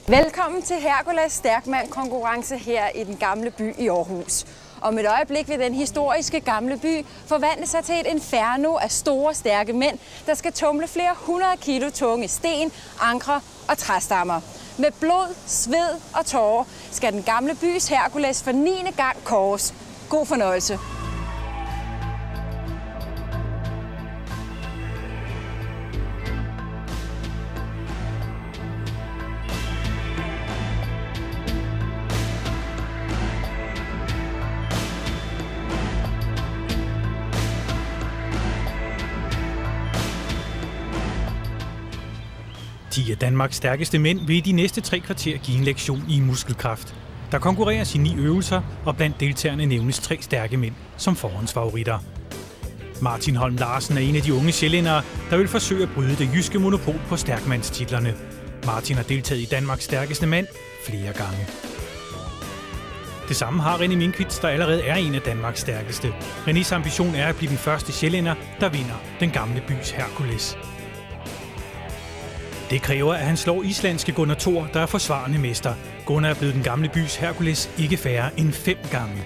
Velkommen til Hercules Stærkmand-konkurrence her i den gamle by i Aarhus. Om et øjeblik vil den historiske gamle by forvandle sig til et inferno af store, stærke mænd, der skal tumle flere 100 kilo tunge sten, ankre og træstammer. Med blod, sved og tårer skal den gamle bys Hercules for 9. gang kåres. God fornøjelse. De af Danmarks stærkeste mænd vil i de næste 3 kvarter give en lektion i muskelkraft. Der konkurreres i 9 øvelser, og blandt deltagerne nævnes 3 stærke mænd som forhåndsfavoritter. Martin Holm Larsen er en af de unge sjællændere, der vil forsøge at bryde det jyske monopol på stærkmandstitlerne. Martin har deltaget i Danmarks stærkeste mand flere gange. Det samme har René Minkwitz, der allerede er en af Danmarks stærkeste. Renés ambition er at blive den første sjællænder, der vinder den gamle bys Hercules. Det kræver, at han slår islandske Gunnar Thor, der er forsvarende mester. Gunnar er blevet den gamle bys Hercules ikke færre end 5 gange.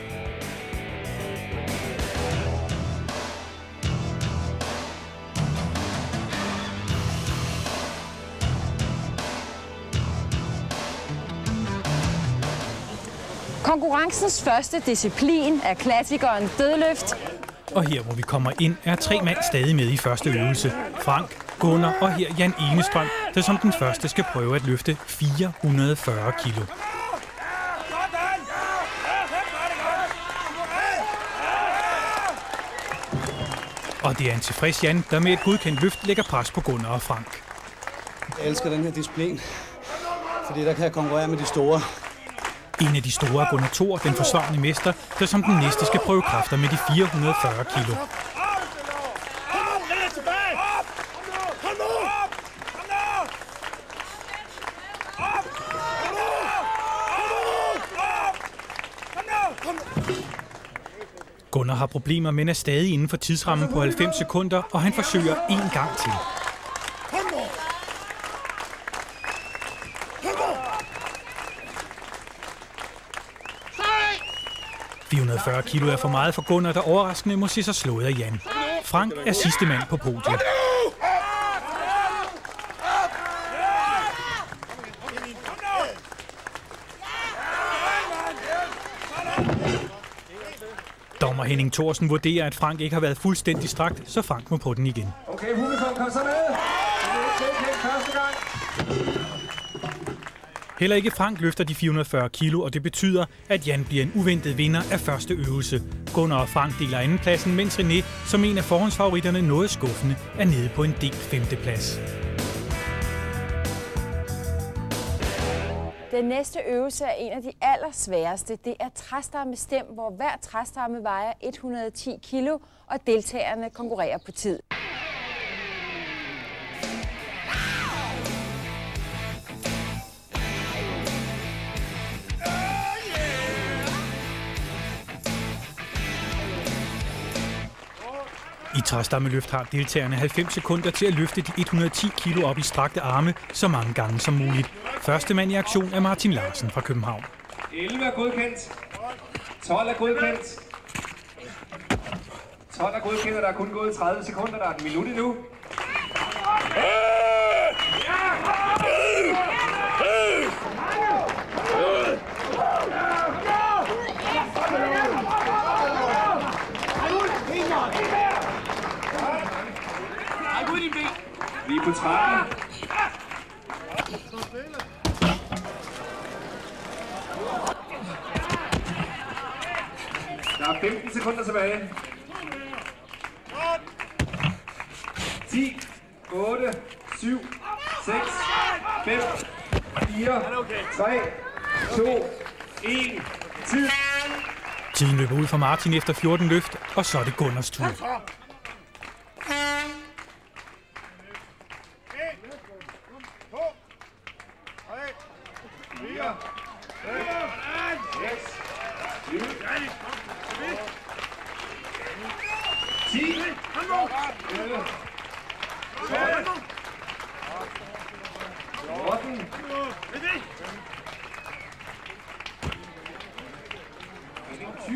Konkurrencens første disciplin er klassikeren dødløft. Og her, hvor vi kommer ind, er 3 mand stadig med i første øvelse. Frank, Gunnar og her Jan Enestrøm, der som den første skal prøve at løfte 440 kilo. Og det er en tilfreds Jan, der med et godkendt løft lægger pres på Gunnar og Frank. Jeg elsker den her disciplin, fordi der kan jeg konkurrere med de store. En af de store er Gunnar Thor, den forsvarende mester, der som den næste skal prøve kræfter med de 440 kilo. Gunnar har problemer, men er stadig inden for tidsrammen på 90 sekunder, og han forsøger en gang til. – 440 kilo er for meget for Gunnar, der overraskende må se sig slået af Jan. Frank er sidste mand på podiet. Dommer Henning Thorsen vurderer, at Frank ikke har været fuldstændig strakt, så Frank må på den igen. Okay, publikum, kom så med! Det er første gang. Heller ikke Frank løfter de 440 kilo, og det betyder, at Jan bliver en uventet vinder af første øvelse. Gunnar og Frank deler andenpladsen, mens René, som en af forhåndsfavoritterne, noget skuffende, er nede på en delt 5. plads. Den næste øvelse er en af de allersværeste. Det er træstammestem, hvor hver træstamme vejer 110 kilo, og deltagerne konkurrerer på tid. I træstammeløft har deltagerne 90 sekunder til at løfte de 110 kilo op i strakte arme så mange gange som muligt. Første mand i aktion er Martin Larsen fra København. 11 er godkendt. 12 er godkendt. 12 er godkendt, og der er kun gået 30 sekunder. Der er et minut endnu. Vi er på 13. Der er 15 sekunder tilbage. 10, 8, 7, 6, 5, 4, 3, 2, 1, tid. Tiden løber ud for Martin efter 14 løft, og så er det Gunnars tur.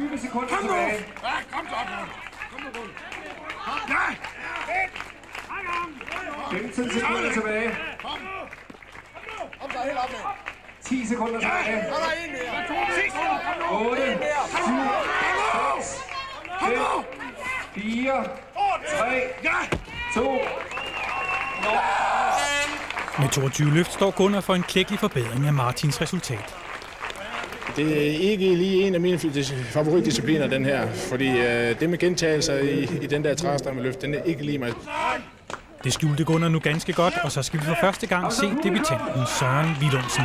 20 sekunder tilbage. Kom så, kom nu. Kom. Ja. 15 sekunder tilbage. Kom så, helt op med. 10 sekunder tilbage. Så er der en mere. 8, 7, 6, 5, 4, 3, 2, Med 22 løft står Gunnar for en klækkelig forbedring af Martins resultat. Det er ikke lige en af mine favoritdiscipliner, den her, fordi det med gentagelser i den der træstammeløft, den er ikke lige mig. Det skjulte Gunnar nu ganske godt, og så skal vi for første gang se debutanten Søren Willumsen.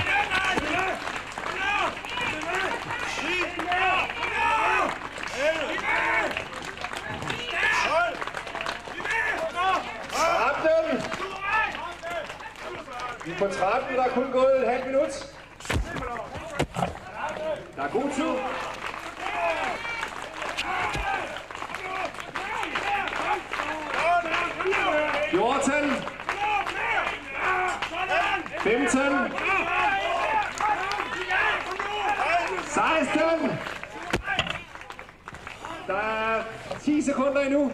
Vi er på 13, der er kun gået et halvt minut. Der er god tid. Jordan. 15. 16. Der er 10 sekunder endnu.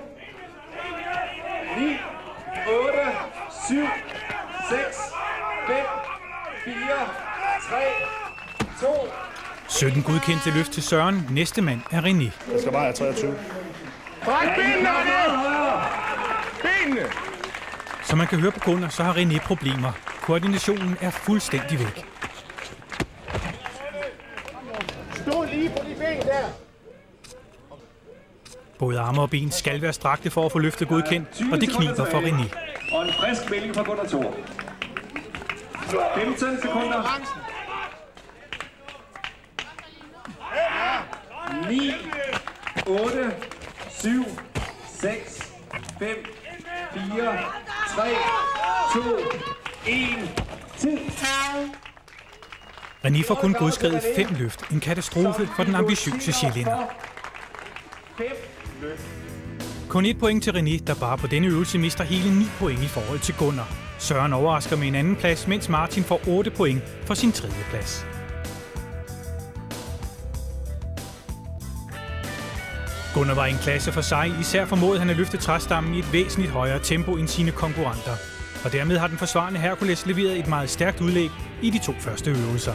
9, 8, 7, 6, 5, 4, 3, 2. 17 godkendte løft til Søren. Næste mand er René. Jeg skal bare have 23. Benene! Som man kan høre på Gunnar, så har René problemer. Koordinationen er fuldstændig væk. Stå lige på de ben der. Både arme og ben skal være strakte for at få løftet godkendt, og det kniber for René. Og en frisk melding fra Gunnar Thor. 15 sekunder. 9, 8, 7, 6, 5, 4, 3, 2, 1, tid. René får kun godskrevet 5 løft. En katastrofe for den ambitiøse sjællænder. 5 løft. Kun 1 point til René, der bare på denne øvelse mister hele 9 point i forhold til Gunnar. Søren overrasker med en anden plads, mens Martin får 8 point for sin 3. plads. Gunnar var i en klasse for sig, især formåede han at løfte træstammen i et væsentligt højere tempo end sine konkurrenter. Og dermed har den forsvarende Hercules leveret et meget stærkt udlæg i de 2 første øvelser.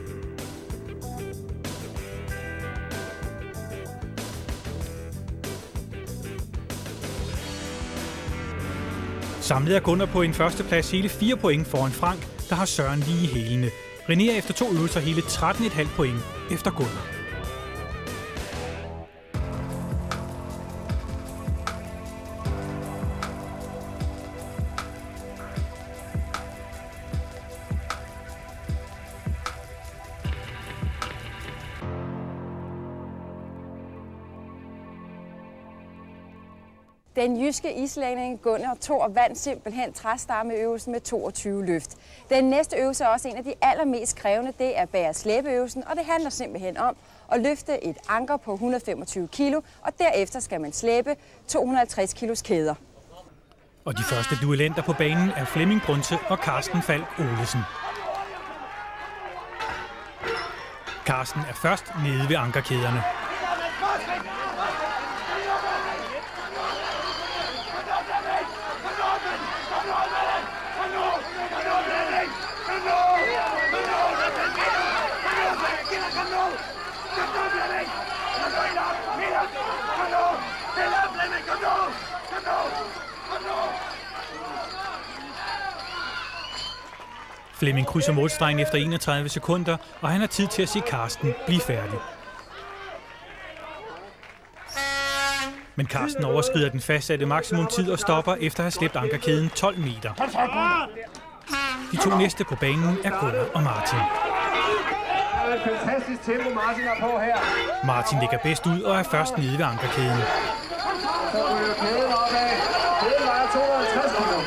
Samlet er Gunnar på en førsteplads hele 4 point foran Frank, der har Søren lige i hælene. René er efter 2 øvelser hele 13,5 point efter Gunnar. Den jyske islænding Gunnar Thor vandt simpelthen træstammeøvelsen med 22 løft. Den næste øvelse er også en af de allermest krævende, det er bære-slæbeøvelsen, og det handler simpelthen om at løfte et anker på 125 kilo, og derefter skal man slæbe 250 kilos kæder. Og de første duellenter på banen er Flemming Brunse og Carsten Falk Olesen. Carsten er først nede ved ankerkæderne. Flemming krydser målstregen efter 31 sekunder, og han har tid til at se Carsten blive færdig. Men Carsten overskrider den fastsatte maksimumtid og stopper efter at have slæbt ankerkæden 12 meter. De 2 næste på banen er Gunnar og Martin. Det er et fantastisk tempo, Martin er på her. Martin ligger bedst ud og er først nede ved ankerkæden. Så ryger kæden opad. Kæden vejer 250 kilo.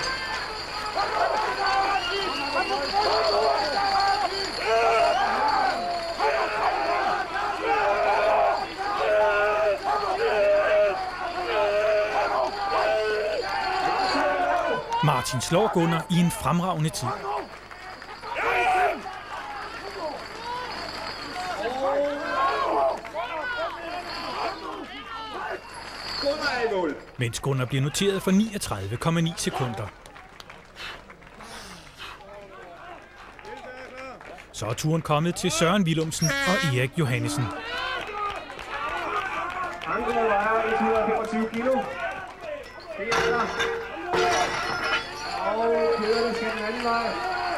Martin slår Gunnar i en fremragende tid. Mens Gunnar bliver noteret for 39,9 sekunder. Så er turen kommet til Søren Willumsen og Erik Johannessen. Anker vejer 125 kilo. Det er der. Og kæderne skal den anden vej.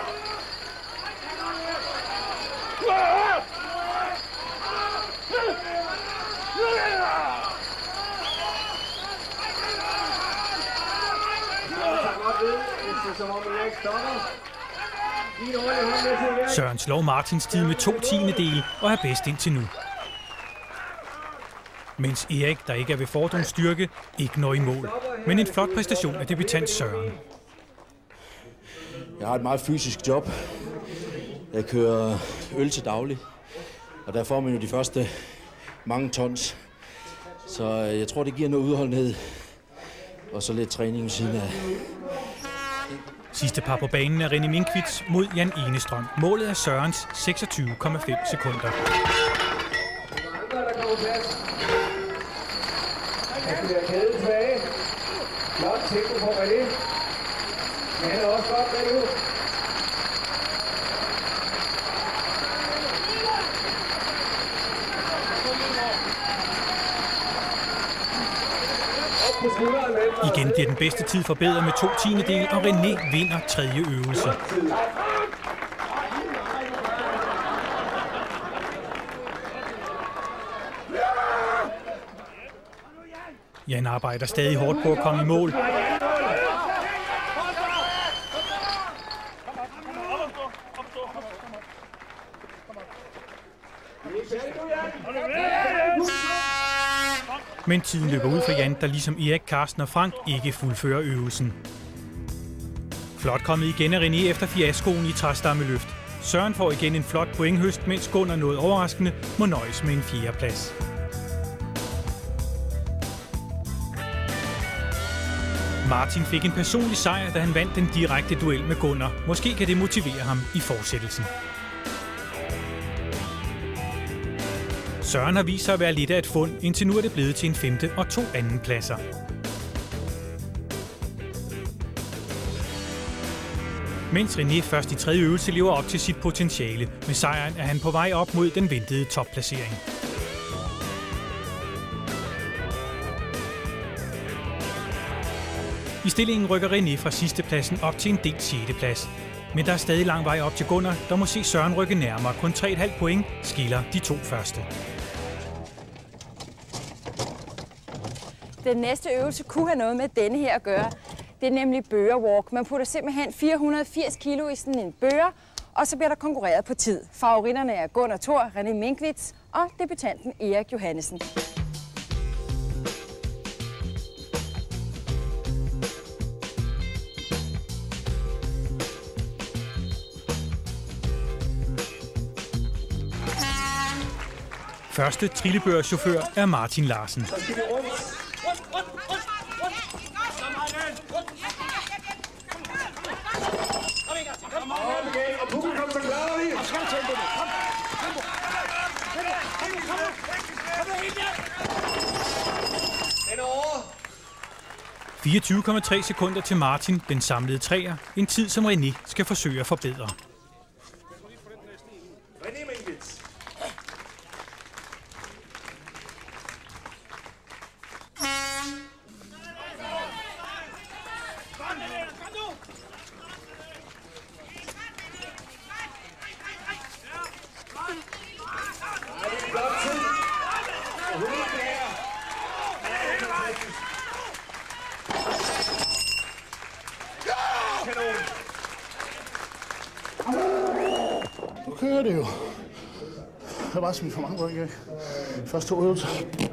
Søren slår Martins tid med 2/10 og er bedst indtil nu. Mens Erik, der ikke er ved fordums styrke, ikke når i mål. Men en flot præstation af debutant Søren. Jeg har et meget fysisk job. Jeg kører øl til daglig, og der får man jo de første mange tons. Så jeg tror, det giver noget udholdenhed, og så lidt træning ved siden af. Sidste par på banen er René Minkwitz mod Jan Enestrøm. Målet er Sørens 26,5 sekunder. Han bliver kædet tilbage. Flot tempo på René. Men han er også godt bagud. Igen bliver den bedste tid forbedret med 2/10, og René vinder tredje øvelse. Jan arbejder stadig hårdt på at komme i mål. Men tiden løber ud for Jan, der ligesom Erik, Carsten og Frank ikke fuldfører øvelsen. Flot kommet igen af René efter fiaskoen i træstammeløft. Søren får igen en flot pointhøst, mens Gunnar noget overraskende må nøjes med en 4. plads. Martin fik en personlig sejr, da han vandt den direkte duel med Gunnar. Måske kan det motivere ham i fortsættelsen. Søren har vist sig at være lidt af et fund, indtil nu er det blevet til en 5. og 2 anden pladser. Mens René først i tredje øvelse lever op til sit potentiale. Med sejren er han på vej op mod den ventede topplacering. I stillingen rykker René fra sidstepladsen op til en delt 6. plads. Men der er stadig lang vej op til Gunnar, der må se Søren rykke nærmere. Kun 3,5 point skiller de 2 første. Den næste øvelse kunne have noget med denne her at gøre. Det er nemlig bøgerwalk. Man putter simpelthen 480 kilo i sådan en bøger, og så bliver der konkurreret på tid. Favoritterne er Gunnar Thor, René Minkwitz og debutanten Erik Johannessen. Første trillebørschauffør er Martin Larsen. Og publikum så glad i. 24,3 sekunder til Martin, den samlede træer. En tid, som René skal forsøge at forbedre. René Minkwitz. Nu kører det jo. Jeg har bare smidt for mange point, ikke? Første 2 øvelser.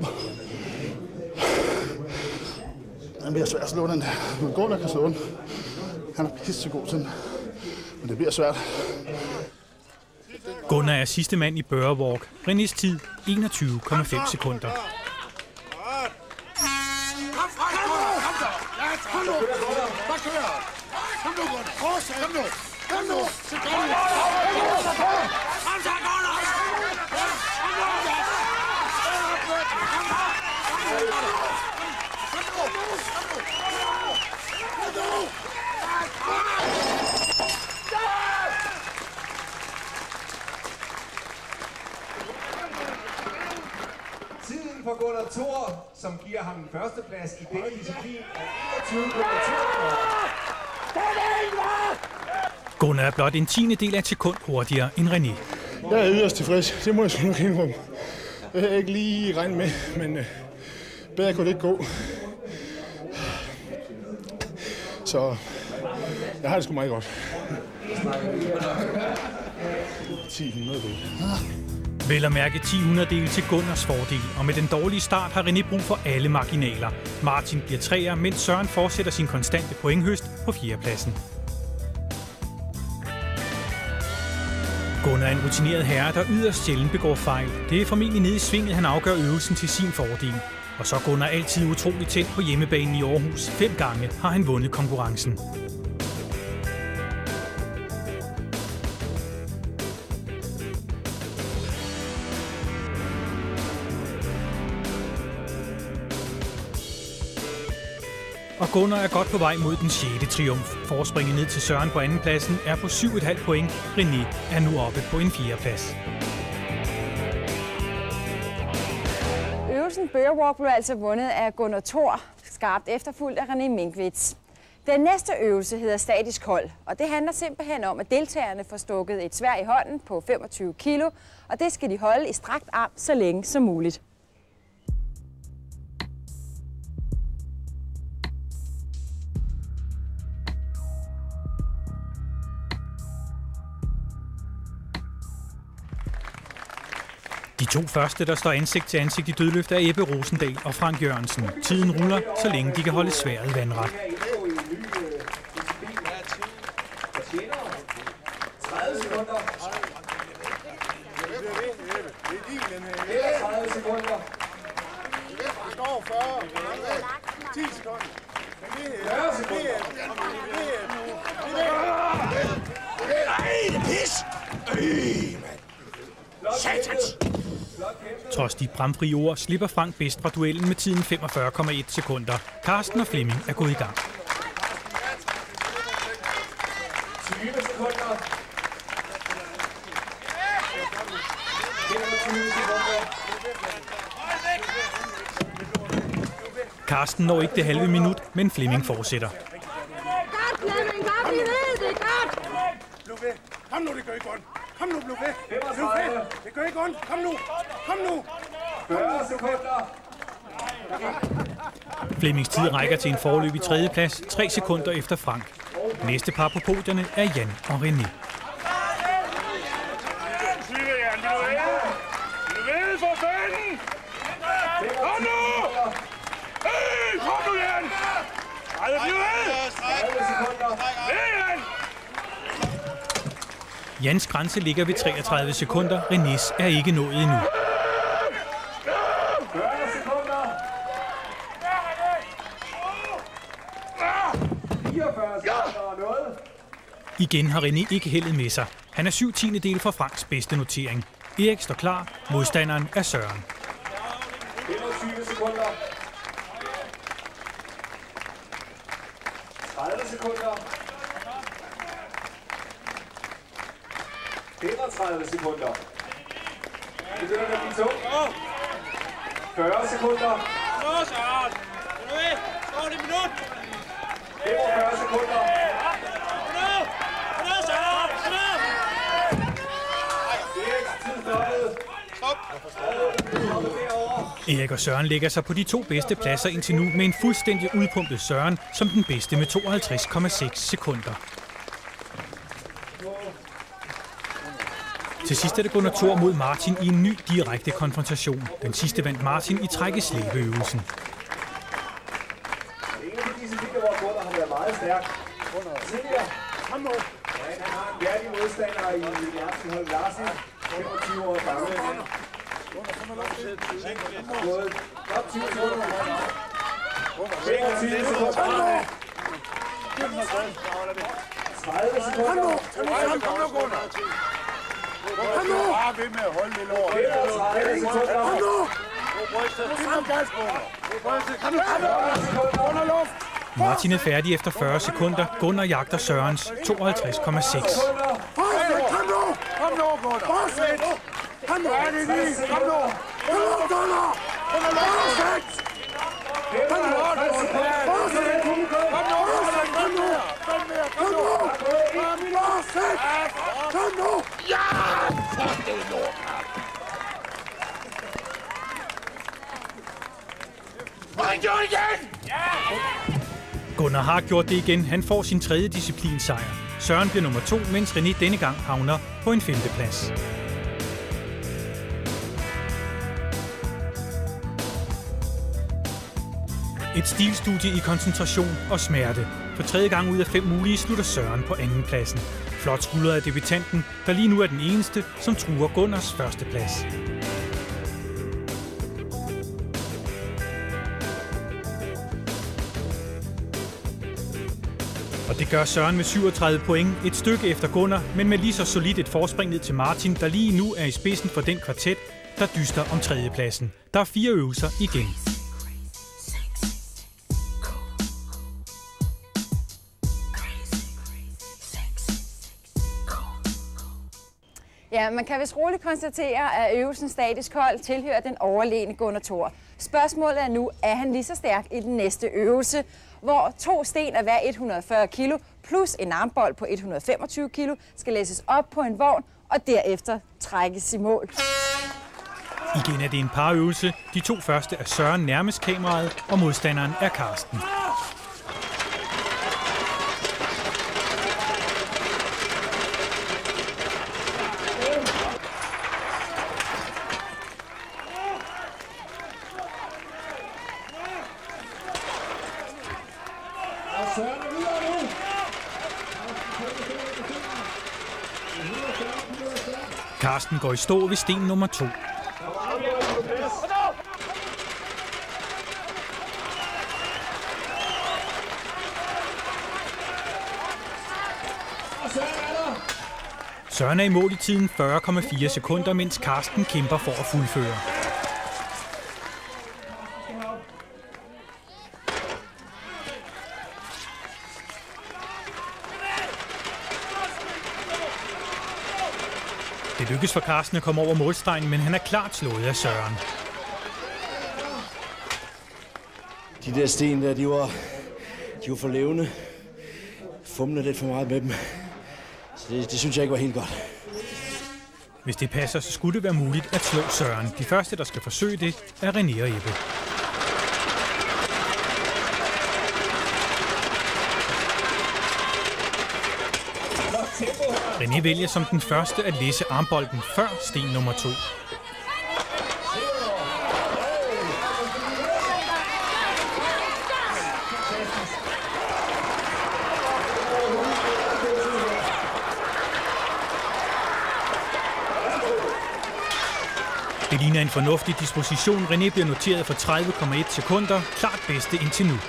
Den bliver svært at slå den der. Men Gunnar kan slå den. Han er pissegod til den. Men det bliver svært. Gunnar er sidste mand i bøgerwalk. Renés tid 21,5 sekunder. Gunnar Thor, som giver ham den første plads i denne disciplin af 21,2. Gunnar er blot en 10. af et sekund hurtigere end René. Jeg er yderst tilfreds, det må jeg sgu nok indrømme. Det havde jeg ikke lige regnet med, men bedre kunne det ikke gå. Så jeg har det sgu meget godt. 10 Vel at mærke 10/100 til Gunnars fordel, og med den dårlige start har René brug for alle marginaler. Martin bliver 3'er, mens Søren fortsætter sin konstante pointhøst på 4. pladsen. Gunnar er en rutineret herre, der yderst sjældent begår fejl. Det er formentlig nede i svinget, han afgør øvelsen til sin fordel. Og så Gunnar altid utroligt tæt på hjemmebanen i Aarhus. 5 gange har han vundet konkurrencen. Og Gunnar er godt på vej mod den 6. triumf. Forspringet ned til Søren på 2. pladsen er på 7,5 point. René er nu oppe på en 4. plads. Øvelsen Bøgerwalk blev altså vundet af Gunnar Thor, skarpt efterfulgt af René Minkwitz. Den næste øvelse hedder statisk hold, og det handler simpelthen om, at deltagerne får stukket et sværd i hånden på 25 kilo, og det skal de holde i strakt arm så længe som muligt. De 2 første, der står ansigt til ansigt i dødløft, er Ebbe Rosendal og Frank Jørgensen. Tiden ruller, så længe de kan holde sværdet vandret. 30 sekunder. 30 sekunder. 10 sekunder. 40 sekunder. Satans! Trods de bramfrie ord slipper Frank bedst fra duellen med tiden 45,1 sekunder. Carsten og Flemming er gået i gang. 20 sekunder. 25 sekunder. Carsten når ikke det halve minut, men Flemming fortsætter. Godt, Flemming! Godt, vi ved det! Godt! Bliv ved. Kom nu, det gør ikke ondt. Kom nu, bliv ved. Bliv ved. Det gør ikke ondt. Kom nu. Kom nu. 40 sekunder. Flemmings tid rækker til en foreløbig 3. plads, 3 sekunder efter Frank. Næste par på podierne er Jan og René. Kom nu! Kom nu, Jan! Jans grænse ligger ved 33 sekunder. Renés er ikke nået endnu. 40 sekunder. 44 sekunder og noget. Igen har René ikke heldet med sig. Han er 7/10 fra Franks bedste notering. Erik står klar. Modstanderen er Søren. 25 sekunder. 30 sekunder. 35 sekunder. Det begynder at blive tungt. 40 sekunder. 45 sekunder. Erik og Søren lægger sig på de 2 bedste pladser indtil nu med en fuldstændig udpumpet Søren som den bedste med 52,6 sekunder. Til sidst er det Gunnar Thor mod Martin i en ny direkte konfrontation. Den sidste vandt Martin i trække-slæbeøvelsen. En af de discipliner, hvor Gunnar har været meget stærk. Tidligere. Han har en værdig modstander i Martin Holm Larsen. 25 år gammel. Godt 20 sekunder. 25 sekunder. 30 sekunder. Kom nu, Gunnar. Kom nu! Bare ved med at holde lidt over. 30 sekunder. Kom nu! Kom gas, Gunnar. Kom nu, Gunnar, luft! Martin er færdig efter 40 sekunder. Gunnar jagter Sørens 52,6. Kom nu! Kom nu, Gunnar! Kom nu! Kom nu, Gunnar! Kom nu, Gunnar! Gunnar har gjort det igen. Han får sin tredje disciplinsejr. Søren bliver nummer 2, mens René denne gang havner på en 5. plads. Et stilstudie i koncentration og smerte. For 3. gang ud af 5 mulige slutter Søren på 2. pladsen. Flot skuldret af debutanten, der lige nu er den eneste, som truer Gunnars 1. plads. Og det gør Søren med 37 point, et stykke efter Gunnar, men med lige så solidt et forspring ned til Martin, der lige nu er i spidsen for den kvartet, der dyster om 3. pladsen. Der er 4 øvelser igen. Ja, man kan vist roligt konstatere, at øvelsen statisk hold tilhører den overlegne Gunnar Thor. Spørgsmålet er nu, er han lige så stærk i den næste øvelse, hvor 2 sten af hver 140 kilo plus en armbold på 125 kilo skal læsses op på en vogn og derefter trækkes i mål. Igen er det en parøvelse. De 2 første er Søren nærmest kameraet, og modstanderen er Karsten. Karsten går i stå ved sten nummer 2. Søren er i mål i tiden 40,4 sekunder, mens Karsten kæmper for at fuldføre. Det lykkes for Karsten at komme over målstregen, men han er klart slået af Søren. De der sten der, de var for levende. Fumlede lidt for meget med dem. Så det synes jeg ikke var helt godt. Hvis det passer, så skulle det være muligt at slå Søren. De første, der skal forsøge det, er René og Ebbe. René vælger som den første at læse armbolden før sten nummer 2. Det ligner en fornuftig disposition. René bliver noteret for 30,1 sekunder. Klart bedste indtil nu.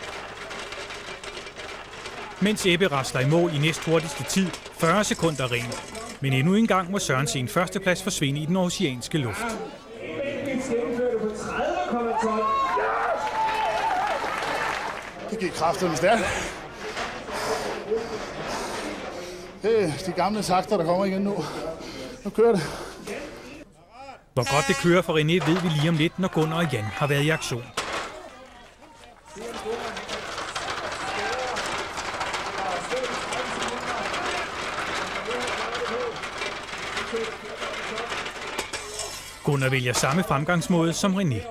Mens Ebbe rasler i mål i næsthurtigste tid, 40 sekunder ren. Men endnu en gang må Søren se en førsteplads forsvinde i den oceanske luft. Det gik kraftigt stærkt. Det er de gamle takter, der kommer igen nu. Nu kører det. Hvor godt det kører for René, ved vi lige om lidt, når Gunnar og Jan har været i aktion. Gunnar vælger samme fremgangsmåde som René.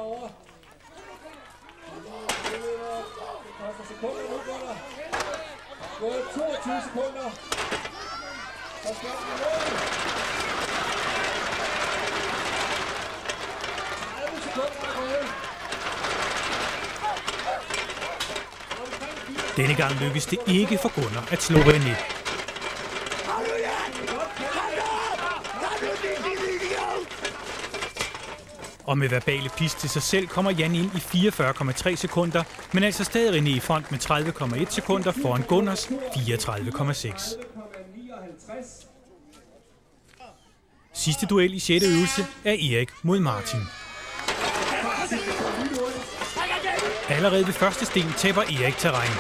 Denne gang lykkes det ikke for Gunnar at slå René. Og med verbale pis til sig selv kommer Jan ind i 44,3 sekunder, men altså stadig René i front med 30,1 sekunder foran Gunnars 34,6. Sidste duel i 6. øvelse er Erik mod Martin. Allerede ved første sten taber Erik terræn.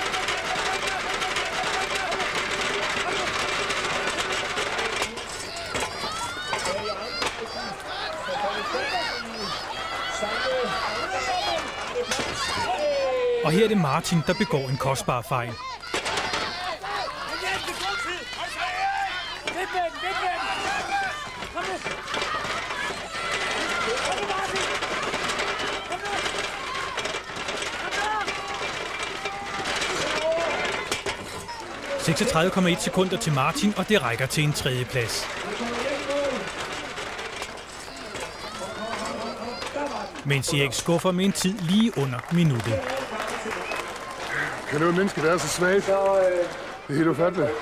Og her er det Martin, der begår en kostbar fejl. – 36,1 sekunder til Martin, og det rækker til en tredjeplads. Mens Erik skuffer med en tid lige under minuttet. Kan det være menneske, der er så svagt? Det er helt ufatteligt.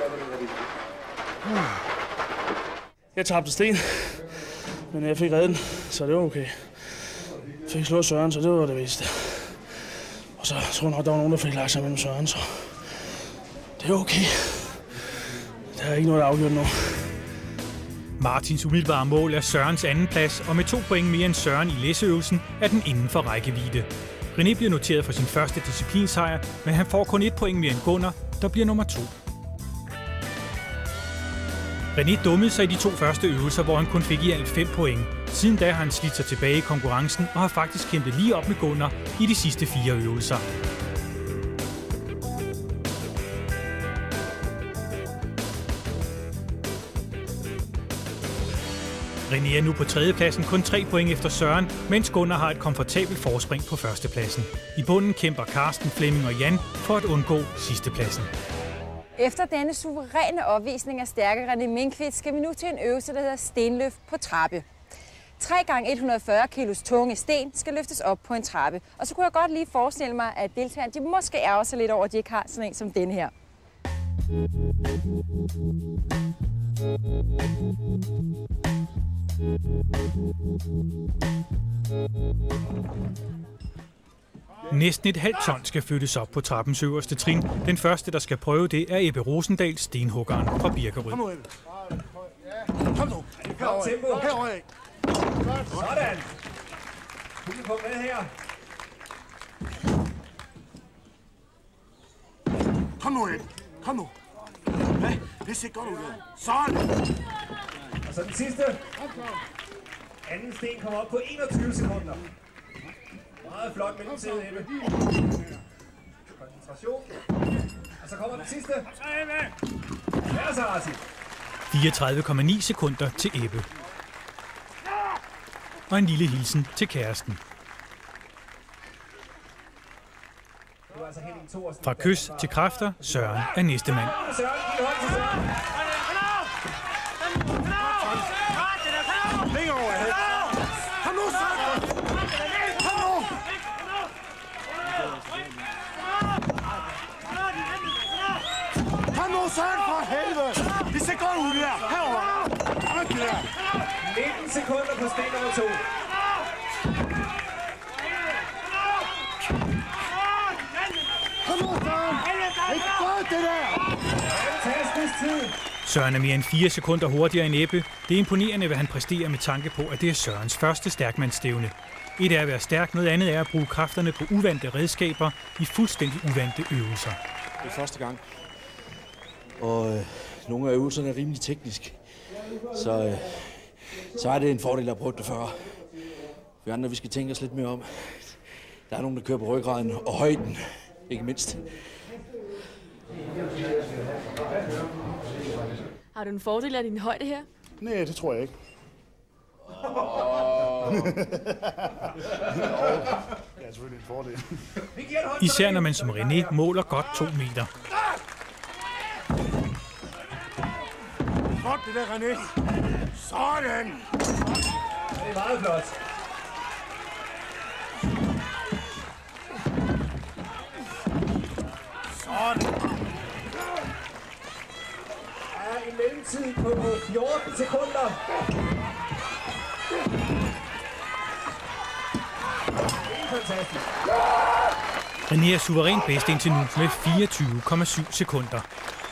Jeg tabte sten, men jeg fik redden, så det var okay. Jeg fik slået Søren, så det var det vigtigste. Og så tror jeg nok, der var nogen, der fik lagt sig mellem Søren, så det er okay. Der er ikke noget, der er afgjort nu. Martins umiddelbare mål er Sørens andenplads, og med 2 point mere end Søren i læseøvelsen er den inden for rækkevidde. René bliver noteret for sin første disciplinsejr, men han får kun 1 point mere end Gunnar, der bliver nummer 2. René dummede sig i de 2 første øvelser, hvor han kun fik i alt 5 point. Siden da har han slidt sig tilbage i konkurrencen og har faktisk kæmpet lige op med Gunnar i de sidste 4 øvelser. René er nu på tredjepladsen, kun 3 point efter Søren, mens Gunnar har et komfortabelt forspring på førstepladsen. I bunden kæmper Karsten, Flemming og Jan for at undgå sidstepladsen. Efter denne suveræne opvisning af stærke René Minkvist skal vi nu til en øvelse, der hedder stenløft på trappe. 3 gange 140 kilos tunge sten skal løftes op på en trappe. Og så kunne jeg godt lige forestille mig, at deltagerne de måske ærger sig lidt over, at de ikke har sådan en som den her. Næsten et halvt ton skal flyttes op på trappens øverste trin. Den første, der skal prøve det, er Ebbe Rosendal, stenhuggeren fra Birkerød. Kom nu. Herover af. Sådan. Publikum med her. Kom nu ind. Kom nu. Ja, det ser godt ud. Sådan. Og så den sidste. Anden sten kommer op på 21 sekunder. Meget flot mellemtid, Ebbe. Koncentration. Og så kommer den sidste. Ja, så Arsi. 34,9 sekunder til Ebbe. Og en lille hilsen til kæresten. Fra kys til kræfter, Søren er næste mand. Kom nu, Søren, for helvede! Det ser godt ud, det der! Herovre! Kom det der! 19 sekunder på sten nummer 2. Kom nu, Søren! Ikke godt, det der! Fantastisk tid! Søren er mere end 4 sekunder hurtigere end Ebbe. Det er imponerende, hvad han præsterer med tanke på, at det er Sørens første stærkmandsstævne. Et er at være stærk, noget andet er at bruge kræfterne på uvante redskaber i fuldstændig uvante øvelser. Det er første gang, og nogle af øvelserne er rimelig teknisk, så er det en fordel at have prøvet det før. Vi andre, vi skal tænke os lidt mere om. Der er nogen, der kører på ryggraden og højden, ikke mindst. Har du en fordel af din højde her? Nej, det tror jeg ikke. Det er selvfølgelig en fordel. Især når man som René måler godt 2 meter. Godt det der, René. Sådan. Det er meget flot. Sådan. Der er en mellemtid på 14 sekunder. Det er fantastisk. René er suverænt bedst indtil nu med 24,7 sekunder.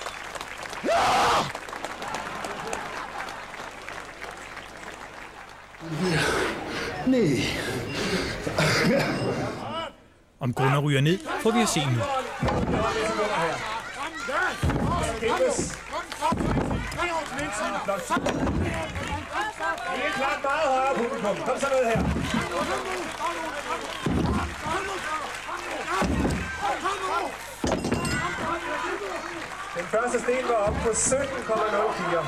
Nej. Om Gunnar ryger ned, får vi at se nu. Det er klart meget højere publikum. Kom så med her. Lars og Sten var oppe på 17,04.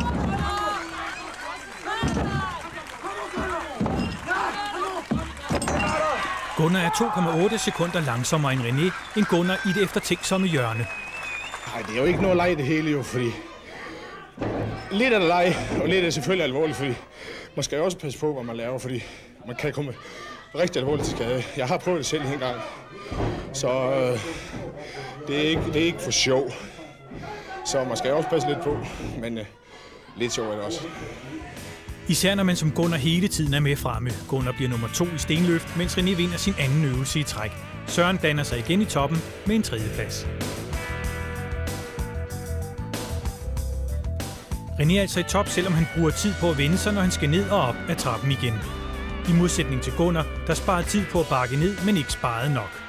Gunnar er 2,8 sekunder langsommere end René, en Gunnar i det eftertænksomme hjørne. Nej, det er jo ikke noget leg det hele jo, fordi lidt er det leg, og lidt er selvfølgelig alvorligt, fordi man skal jo også passe på, hvad man laver, fordi man kan komme rigtig alvorligt til skade. Jeg har prøvet det selv en gang, så det er ikke for sjov. Så man skal også passe lidt på, men lidt sjov er det også. Især når man som Gunnar hele tiden er med fremme. Gunnar bliver nummer 2 i stenløft, mens René vinder sin anden øvelse i træk. Søren blander sig igen i toppen med en 3. plads. René er altså i top, selvom han bruger tid på at vende sig, når han skal ned og op ad trappen igen. I modsætning til Gunnar, der sparer tid på at bakke ned, men ikke sparede nok.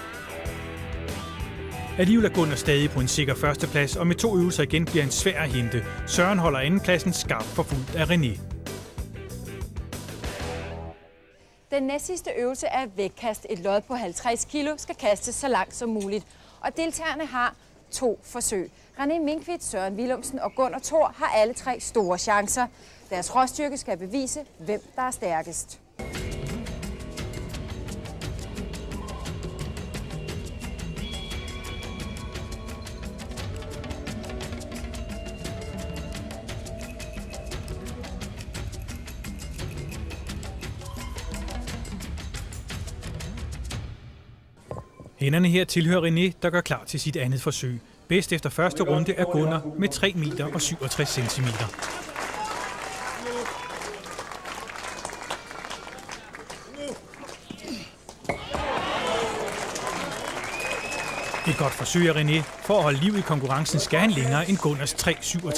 Alligevel er Gunnar stadig på en sikker førsteplads, og med 2 øvelser igen bliver han svær at hente. Søren holder andenpladsen skarpt forfulgt af René. Den næstsidste øvelse er vægtkast. Et lod på 50 kilo skal kastes så langt som muligt. Og deltagerne har 2 forsøg. René Minkvist, Søren Willumsen og Gunnar Thor har alle 3 store chancer. Deres råstyrke skal bevise, hvem der er stærkest. Hænderne her tilhører René, der gør klar til sit andet forsøg. Bedst efter første runde er Gunnar med 3 meter og 67 centimeter. Et godt forsøg af René. For at holde liv i konkurrencen skal han længere end Gunnars 3,67.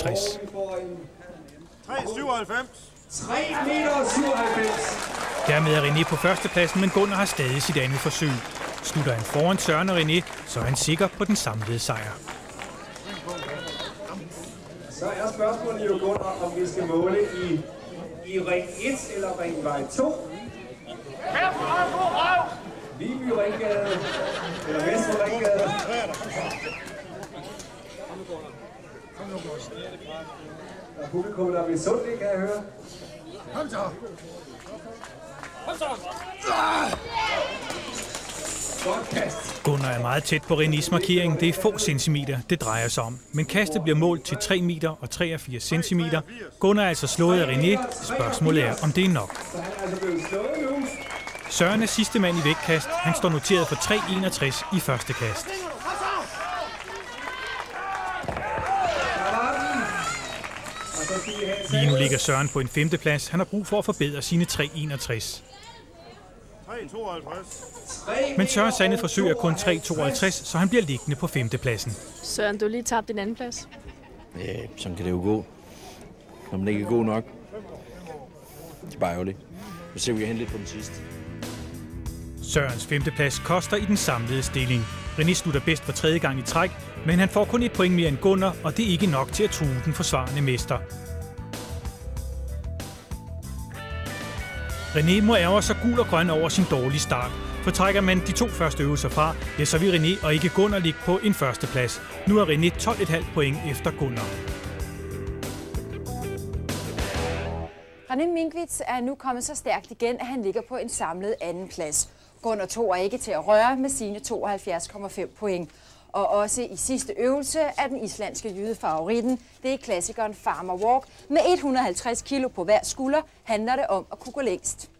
3,97. Dermed er René på førstepladsen, men Gunnar har stadig sit andet forsøg. Slutter han foran Søren og René, så er han sikker på den samlede sejr. Så er spørgsmålet jo, Gunnar, om vi skal måle i ring 1 eller ringvej 2. Viby Ringgade eller Vestre Ringgade. Der er publikum, der er misundelige, kan jeg høre. Kom så! Kom så! Gunnar er meget tæt på Renés markering. Det er få centimeter, det drejer sig om. Men kastet bliver målt til 3 meter og 83 centimeter. Gunnar er altså slået af René. Spørgsmålet er, om det er nok. Søren er sidste mand i vægtkast. Han står noteret for 3,61 i første kast. Lige nu ligger Søren på en 5. plads. Han har brug for at forbedre sine 3,61. Men Sørens andet forsøg er kun 3,52, så han bliver liggende på 5. pladsen. Søren, du har lige tabt din anden plads. Ja, sådan kan det jo gå. Når man ikke er god nok. Det er bare ærgerligt. Vi ser, vi kan hente lidt på den sidste. Sørens 5. plads koster i den samlede stilling. René slutter bedst for 3. gang i træk, men han får kun 1 point mere end Gunnar, og det er ikke nok til at true den forsvarende mester. René må ærge sig gul og grøn over sin dårlige start. For trækker man de 2 første øvelser fra, ja, så vil René og ikke Gunnar ligge på en førsteplads. Nu er René 12,5 point efter Gunnar. René Minkvist er nu kommet så stærkt igen, at han ligger på en samlet 2. plads. Gunnar Thor er ikke til at røre med sine 72,5 point. Og også i sidste øvelse er den islandske jyde favoritten. Det er klassikeren Farmer Walk. Med 150 kilo på hver skulder handler det om at kunne gå længst.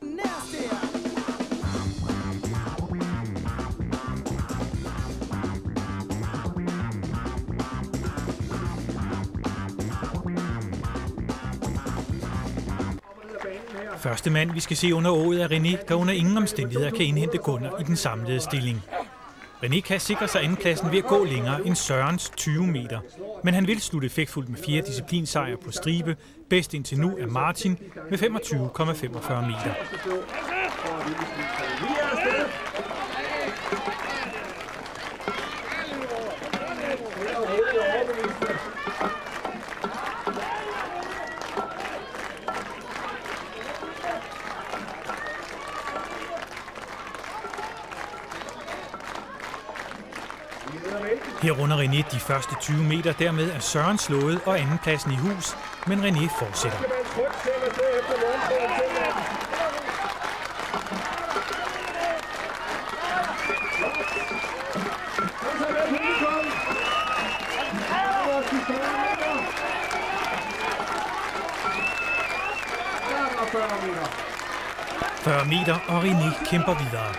Første mand, vi skal se under ået, er René, der under ingen omstændigheder kan indhente Gunnar i den samlede stilling. René kan sikre sig andenpladsen ved at gå længere end Sørens 20 meter. Men han vil slutte effektfuldt med 4 disciplinsejre på stribe. Bedst indtil nu er Martin med 25,45 meter. Her runder René de første 20 meter, dermed er Søren slået og andenpladsen i hus, men René fortsætter. Meter. 40 meter, og René kæmper videre.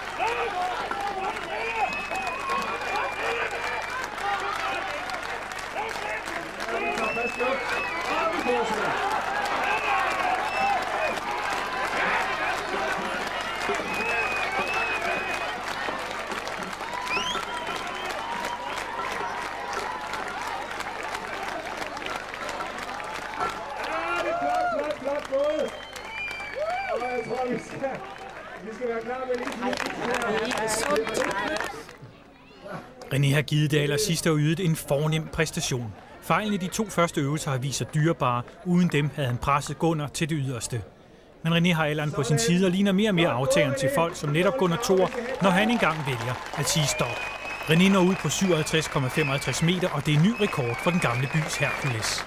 René har givet det allersidste og ydet en fornem præstation. Fejlen i de 2 første øvelser har vist sig dyrebare. Uden dem havde han presset Gunnar til det yderste. Men René har alderen på sin side og ligner mere og mere aftageren til folk som netop Gunnar Thor, når han engang vælger at sige stop. René når ud på 57,55 meter, og det er en ny rekord for den gamle bys Hercules.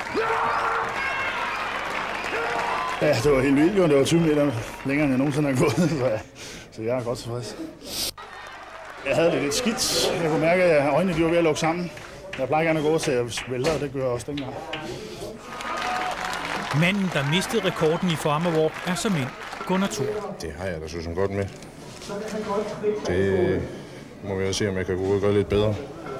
Ja, det var helt vildt, og det var 20 meter længere, end jeg nogensinde har gået, så jeg er godt tilfreds. Jeg havde det lidt skidt. Jeg kunne mærke, at øjnene de var ved at lukke sammen. Jeg plejer gerne at gå til at vælge, og det gør jeg også dengang. Manden, der mistede rekorden i Farmerwalk, er som en Gunnar Thor. Det har jeg da synes godt med. Det må vi også se, om jeg kan gå ud og gøre lidt bedre.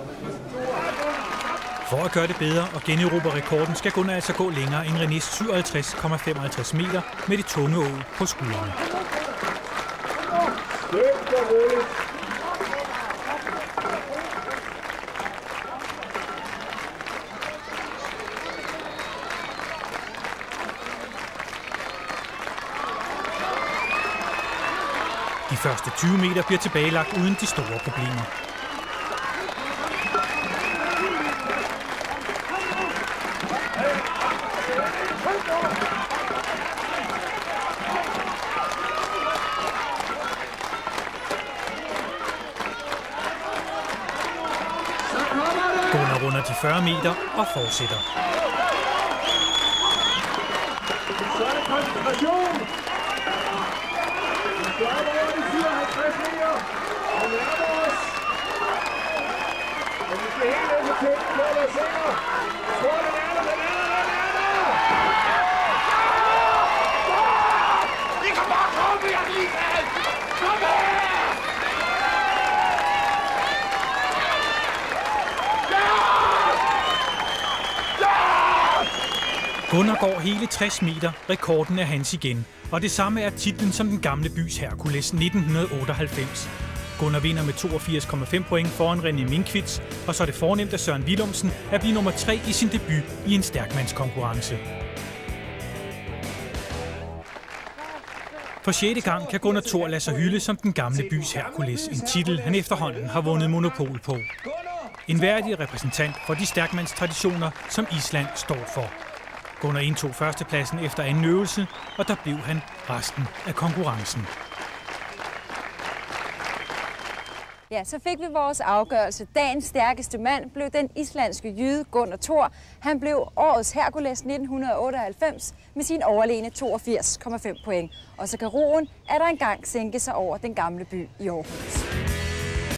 For at gøre det bedre og generobre rekorden, skal Gunnar altså gå længere end Renés 57,55 meter med det tunge åg på skuldrene. De første 20 meter bliver tilbagelagt uden de store problemer. Gunnar runder de 40 meter og fortsætter. Så er det koncentration. Vi er over de 54 meter. Og nærmer os. Og vi skal helt ned til tætten på det senere. Jeg tror, den er der. I kan bare komme, jeg lige kan. Kom her! Gunnar går hele 60 meter. Rekorden er hans igen. Og det samme er titlen som den gamle bys Hercules 1998. Gunnar vinder med 82,5 point foran René Minkwitz, og så er det fornemt af Søren Willumsen at blive nummer 3 i sin debut i en stærkmandskonkurrence. For 6. gang kan Gunnar Thor lade sig hylde som den gamle bys Hercules, en titel han efterhånden har vundet monopol på. En værdig repræsentant for de stærkmandstraditioner, som Island står for. Gunnar indtog førstepladsen efter anden øvelse, og der blev han resten af konkurrencen. Ja, så fik vi vores afgørelse. Dagens stærkeste mand blev den islandske jyde Gunnar Thor. Han blev årets Hercules 1998 med sin overlegne 82,5 point. Og så kan roen er der engang sænke sig over den gamle by i Aarhus.